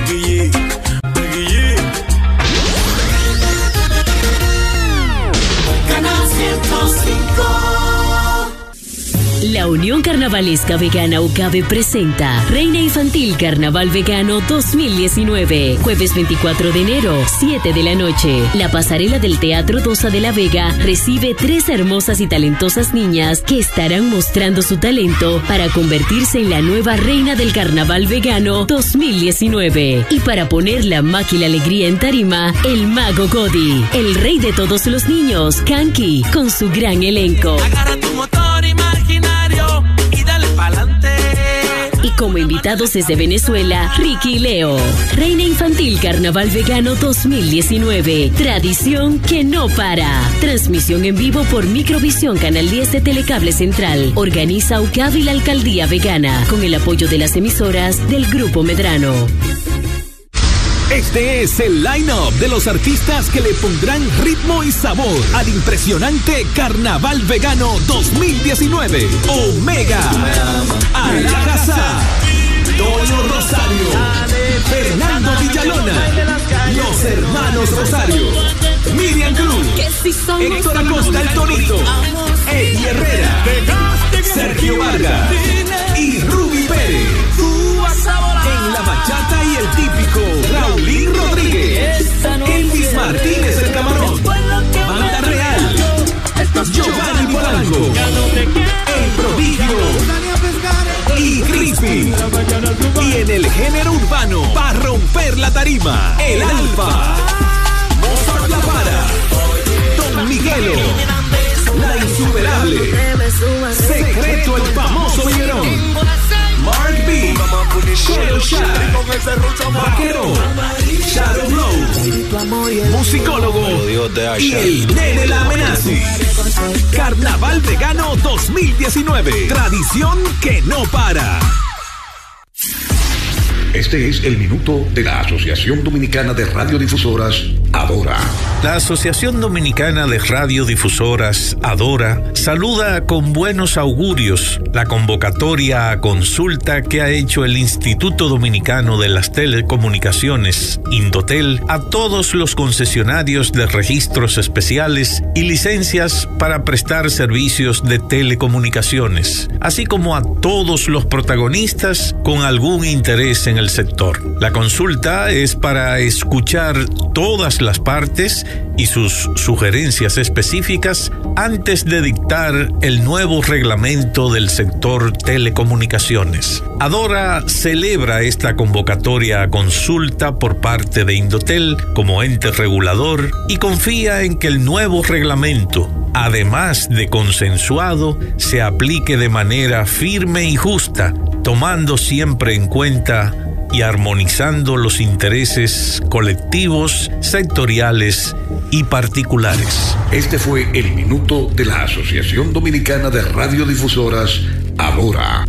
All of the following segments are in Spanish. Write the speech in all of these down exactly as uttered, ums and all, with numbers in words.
Becky G, Becky G. Canal ciento cinco. La Unión Carnavalesca Vegana UCAVE presenta Reina Infantil Carnaval Vegano dos mil diecinueve. Jueves veinticuatro de enero, siete de la noche. La pasarela del Teatro Dosa de la Vega recibe tres hermosas y talentosas niñas que estarán mostrando su talento para convertirse en la nueva reina del Carnaval Vegano dos mil diecinueve. Y para poner la magia y la alegría en tarima, el Mago Cody, el rey de todos los niños, Kanki, con su gran elenco. Agarra tu motor imaginario y dale pa'lante. Y como invitados desde Venezuela, Ricky y Leo. Reina Infantil Carnaval Vegano dos mil diecinueve. Tradición que no para. Transmisión en vivo por Microvisión Canal diez de Telecable Central. Organiza UCAVE y la Alcaldía Vegana, con el apoyo de las emisoras del Grupo Medrano. Este es el line-up de los artistas que le pondrán ritmo y sabor al impresionante Carnaval Vegano dos mil diecinueve. Omega, Alajazá, Toño Rosario, Fernando Villalona, Los Hermanos Rosario, Miriam Cruz, Héctor Acosta el Torito, Eddie Herrera, Sergio Vargas y Ruby Pérez. En la bachata y el típico Raulín Rodríguez, Elvis Martínez el Camarón, Banda Real, Giovanni Polanco, El Prodigio y Crispy. Y en el género urbano, para romper la tarima, el Alfa, Mozart La Para, Don Miguelo, La Insuperable, Secreto el famoso Villerón, Mark B, Shelo Shaq, Vaquero, Shadow Blow, Musicólogo y el Nene La Amenazi. Carnaval Vegano dos mil diecinueve. Tradición que no para. Este es el minuto de la Asociación Dominicana de Radiodifusoras, ADORA. La Asociación Dominicana de Radiodifusoras, ADORA, saluda con buenos augurios la convocatoria a consulta que ha hecho el Instituto Dominicano de las Telecomunicaciones, Indotel, a todos los concesionarios de registros especiales y licencias para prestar servicios de telecomunicaciones, así como a todos los protagonistas con algún interés en el sector. La consulta es para escuchar todas las partes y sus sugerencias específicas antes de dictar el nuevo reglamento del sector telecomunicaciones. ADORA celebra esta convocatoria a consulta por parte de Indotel como ente regulador y confía en que el nuevo reglamento, además de consensuado, se aplique de manera firme y justa, tomando siempre en cuenta y armonizando los intereses colectivos, sectoriales y particulares. Este fue el minuto de la Asociación Dominicana de Radiodifusoras, ADORA.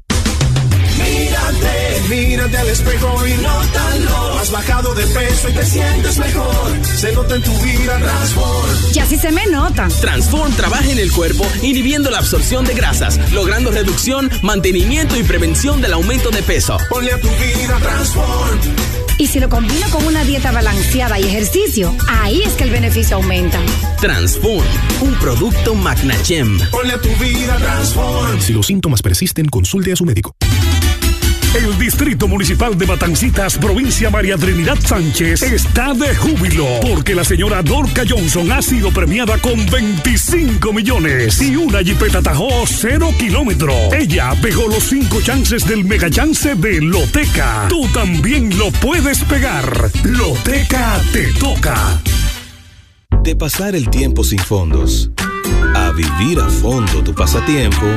Mírate, mírate al espejo y nótalo. Has bajado de peso y te sientes mejor. Se nota en tu vida Transform. Y así se me nota. Transform trabaja en el cuerpo inhibiendo la absorción de grasas, logrando reducción, mantenimiento y prevención del aumento de peso. Ponle a tu vida Transform. Y si lo combino con una dieta balanceada y ejercicio, ahí es que el beneficio aumenta. Transform, un producto Magnachem. Ponle a tu vida Transform. Si los síntomas persisten, consulte a su médico. El Distrito Municipal de Matancitas, provincia María Trinidad Sánchez, está de júbilo porque la señora Dorca Johnson ha sido premiada con veinticinco millones y una Jeepeta Tahoe cero kilómetros. Ella pegó los cinco chances del mega chance de Loteca. Tú también lo puedes pegar. Loteca te toca. De pasar el tiempo sin fondos a vivir a fondo tu pasatiempo.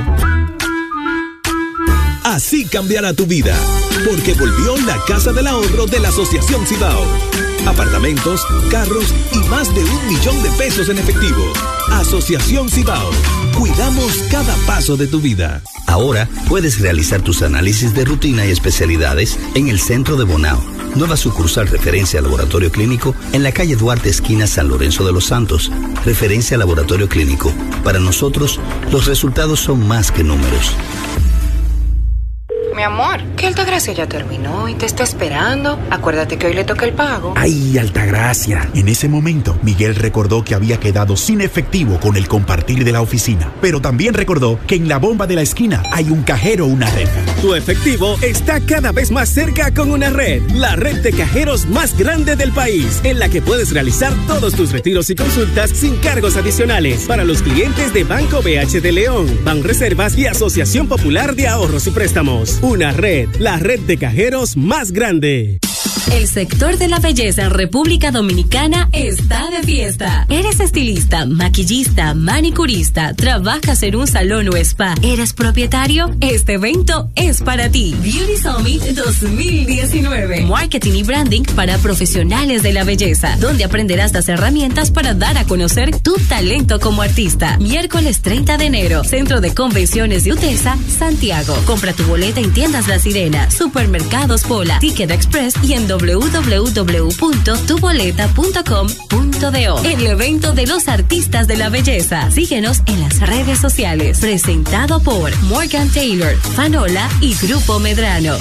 Así cambiará tu vida, porque volvió la Casa del Ahorro de la Asociación Cibao. Apartamentos, carros y más de un millón de pesos en efectivo. Asociación Cibao. Cuidamos cada paso de tu vida. Ahora puedes realizar tus análisis de rutina y especialidades en el centro de Bonao. Nueva sucursal referencia a laboratorio clínico en la calle Duarte, esquina San Lorenzo de los Santos. Referencia a laboratorio clínico. Para nosotros, los resultados son más que números. Mi amor, Que Altagracia ya terminó y te está esperando. Acuérdate que hoy le toca el pago. ¡Ay, Altagracia! En ese momento, Miguel recordó que había quedado sin efectivo con el compartir de la oficina. Pero también recordó que en la bomba de la esquina hay un cajero o una red. Tu efectivo está cada vez más cerca con una red. La red de cajeros más grande del país, en la que puedes realizar todos tus retiros y consultas sin cargos adicionales. Para los clientes de Banco B H de León, Banreservas y Asociación Popular de Ahorros y Préstamos. Una red. La red de cajeros más grande. El sector de la belleza en República Dominicana está de fiesta. ¿Eres estilista, maquillista, manicurista, trabajas en un salón o spa? ¿Eres propietario? Este evento es para ti. Beauty Summit dos mil diecinueve. Marketing y branding para profesionales de la belleza, donde aprenderás las herramientas para dar a conocer tu talento como artista. Miércoles treinta de enero, Centro de Convenciones de UTESA, Santiago. Compra tu boleta en Tiendas La Sirena, Supermercados Pola, Ticket Express y en doble u doble u doble u punto tu boleta punto com punto do. El evento de los artistas de la belleza. Síguenos en las redes sociales. Presentado por Morgan Taylor, Fanola y Grupo Medrano.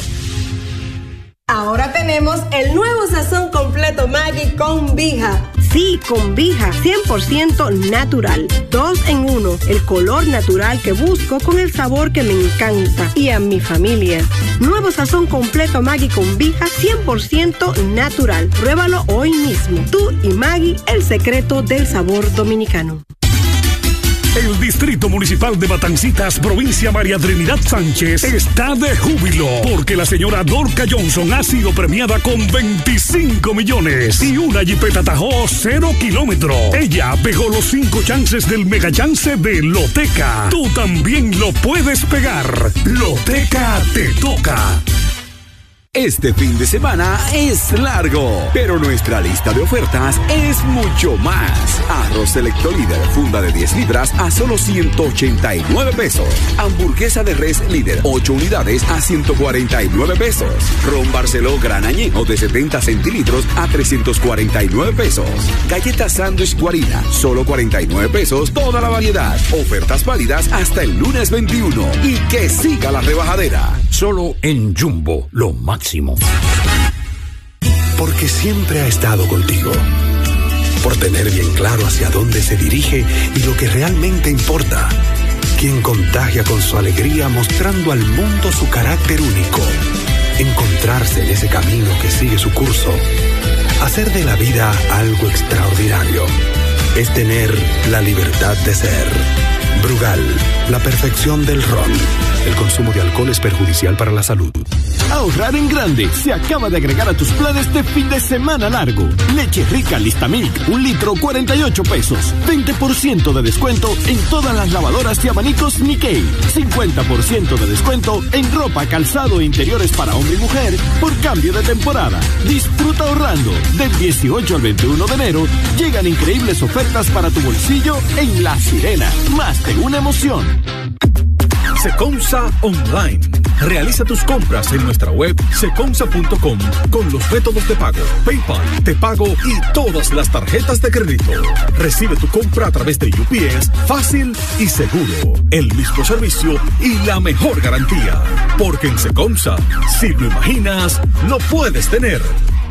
Ahora tenemos el nuevo sazón completo Maggi con Vija. Sí, con Vija, cien por ciento natural. Dos en uno, el color natural que busco con el sabor que me encanta y a mi familia. Nuevo sazón completo Maggi con Vija, cien por ciento natural. Pruébalo hoy mismo. Tú y Maggi, el secreto del sabor dominicano. El Distrito Municipal de Matancitas, provincia María Trinidad Sánchez, está de júbilo porque la señora Dorca Johnson ha sido premiada con veinticinco millones y una Jeepeta Tahoe cero kilómetros. Ella pegó los cinco chances del mega chance de Loteca. Tú también lo puedes pegar. Loteca te toca. Este fin de semana es largo, pero nuestra lista de ofertas es mucho más. Arroz Selecto Líder, funda de diez libras a solo ciento ochenta y nueve pesos. Hamburguesa de res Líder, ocho unidades a ciento cuarenta y nueve pesos. Ron Barceló Gran Añejo de setenta centilitros a trescientos cuarenta y nueve pesos. Galleta Sándwich Guarina, solo cuarenta y nueve pesos, toda la variedad. Ofertas válidas hasta el lunes veintiuno. Y que siga la rebajadera. Solo en Jumbo, lo máximo. Porque siempre ha estado contigo. Por tener bien claro hacia dónde se dirige y lo que realmente importa. Quien contagia con su alegría mostrando al mundo su carácter único. Encontrarse en ese camino que sigue su curso. Hacer de la vida algo extraordinario. Es tener la libertad de ser. Brugal, la perfección del ron. El consumo de alcohol es perjudicial para la salud. Ahorrar en grande se acaba de agregar a tus planes de fin de semana largo. Leche rica Listamilk, un litro cuarenta y ocho pesos. veinte por ciento de descuento en todas las lavadoras y abanicos Nikkei. cincuenta por ciento de descuento en ropa, calzado e interiores para hombre y mujer por cambio de temporada. Disfruta ahorrando. Del dieciocho al veintiuno de enero llegan increíbles ofertas para tu bolsillo en La Sirena. Más de una emoción. Secomsa Online. Realiza tus compras en nuestra web secomsa punto com con los métodos de pago, PayPal, Te Pago y todas las tarjetas de crédito. Recibe tu compra a través de U P S, fácil y seguro. El mismo servicio y la mejor garantía. Porque en Secomsa, si lo imaginas, lo puedes tener.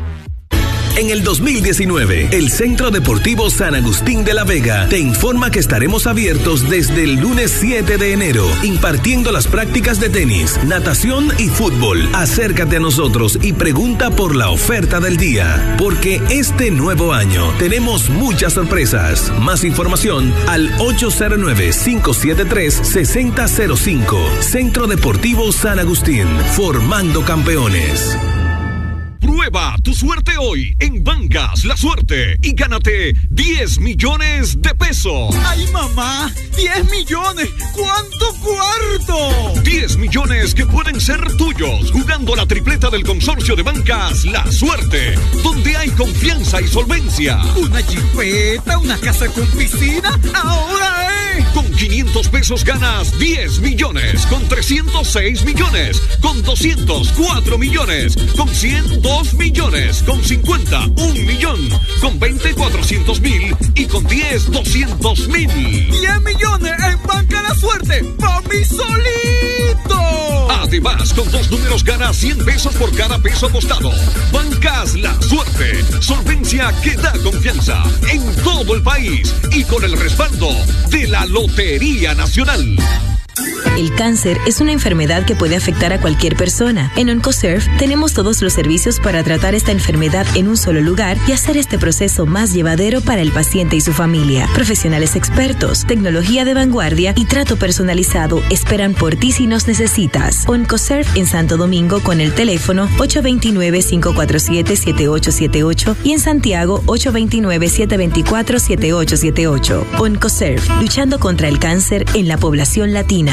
En el dos mil diecinueve, el Centro Deportivo San Agustín de la Vega te informa que estaremos abiertos desde el lunes siete de enero, impartiendo las prácticas de tenis, natación y fútbol. Acércate a nosotros y pregunta por la oferta del día, porque este nuevo año tenemos muchas sorpresas. Más información al ocho cero nueve, cinco siete tres, seis cero cero cinco. Centro Deportivo San Agustín, formando campeones. Prueba tu suerte hoy en Bancas La Suerte y gánate diez millones de pesos. ¡Ay, mamá! ¡diez millones! ¿Cuánto cuarto? diez millones que pueden ser tuyos jugando la tripleta del consorcio de Bancas La Suerte, donde hay confianza y solvencia. ¿Una jipeta? ¿Una casa con piscina? ¡Ahora es! Con quinientos pesos ganas diez millones, con trescientos seis millones, con doscientos cuatro millones, con cien dos millones, con cincuenta un millón, con veinte cuatrocientos mil y con diez doscientos mil. diez millones en Banca La Suerte, ¡pa' mí solito! Además, con dos números gana cien pesos por cada peso apostado. Bancas La Suerte. Solvencia que da confianza en todo el país y con el respaldo de la Lotería Nacional. El cáncer es una enfermedad que puede afectar a cualquier persona. En Oncoserve tenemos todos los servicios para tratar esta enfermedad en un solo lugar y hacer este proceso más llevadero para el paciente y su familia. Profesionales expertos, tecnología de vanguardia y trato personalizado esperan por ti si nos necesitas. Oncoserve en Santo Domingo con el teléfono ocho dos nueve, cinco cuatro siete, siete ocho siete ocho y en Santiago ocho dos nueve, siete dos cuatro, siete ocho siete ocho. Oncoserve, luchando contra el cáncer en la población latina.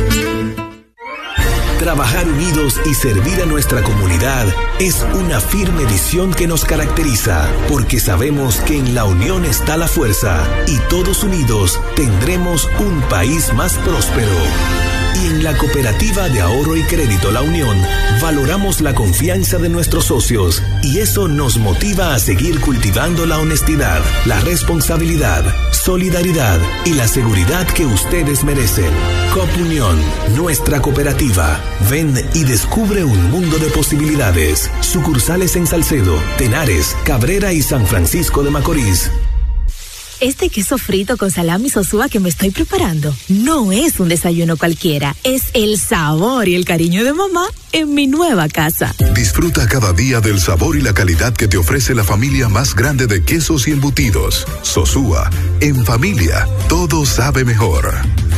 Trabajar unidos y servir a nuestra comunidad es una firme visión que nos caracteriza, porque sabemos que en la unión está la fuerza y todos unidos tendremos un país más próspero. Y en la Cooperativa de Ahorro y Crédito La Unión valoramos la confianza de nuestros socios y eso nos motiva a seguir cultivando la honestidad, la responsabilidad, solidaridad y la seguridad que ustedes merecen. Coop Unión, nuestra cooperativa. Ven y descubre un mundo de posibilidades. Sucursales en Salcedo, Tenares, Cabrera y San Francisco de Macorís. Este queso frito con salami sosúa que me estoy preparando no es un desayuno cualquiera, es el sabor y el cariño de mamá en mi nueva casa. Disfruta cada día del sabor y la calidad que te ofrece la familia más grande de quesos y embutidos. Sosúa, en familia, todo sabe mejor.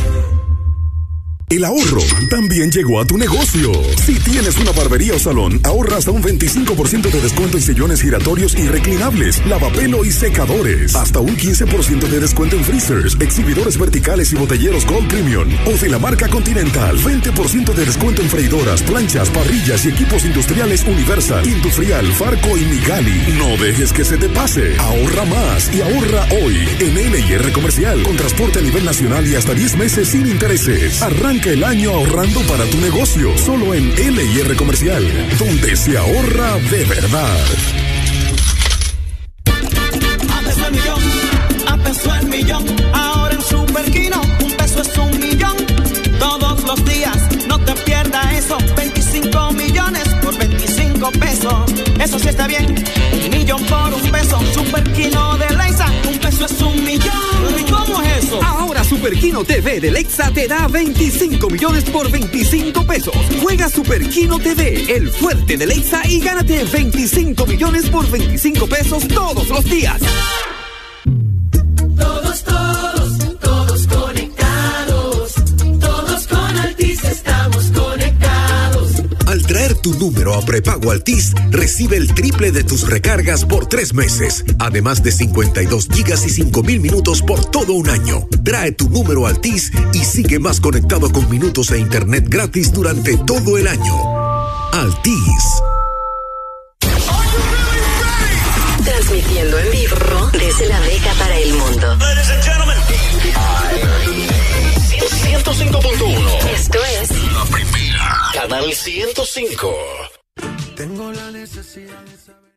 El ahorro también llegó a tu negocio. Si tienes una barbería o salón, ahorra hasta un veinticinco por ciento de descuento en sillones giratorios y reclinables, lavapelo y secadores. Hasta un quince por ciento de descuento en freezers, exhibidores verticales y botelleros Gold Premium. O de la marca Continental, veinte por ciento de descuento en freidoras, planchas, parrillas y equipos industriales Universal, Industrial, Farco y Migali. No dejes que se te pase. Ahorra más y ahorra hoy en L y R Comercial. Con transporte a nivel nacional y hasta diez meses sin intereses. Arranca el año ahorrando para tu negocio, solo en L y R Comercial, donde se ahorra de verdad. A peso el millón, a peso el millón, ahora en Superquino, un peso es un millón. Todos los días, no te pierdas eso, veinticinco millones por veinticinco pesos. Eso sí está bien, un millón por un peso. Superquino de Leisa, un peso es un millón. ¿Y cómo es eso? Ahora Superquino T V de Lexa te da veinticinco millones por veinticinco pesos. Juega Superquino T V, el fuerte de Lexa, y gánate veinticinco millones por veinticinco pesos todos los días. Todos, todos, todos conectados. Todos con Altis estamos conectados. Al traer tu número a prepago Altis, recibe el triple de tus recargas por tres meses, además de cincuenta y dos gigas y cinco mil minutos por todo un año. Trae tu número Altis y sigue más conectado con minutos e internet gratis durante todo el año. Altis. Transmitiendo en vivo desde la Vega para el mundo. Ladies and gentlemen. ciento cinco punto uno. Esto es La Primera. Canal ciento cinco. Tengo la necesidad de saber.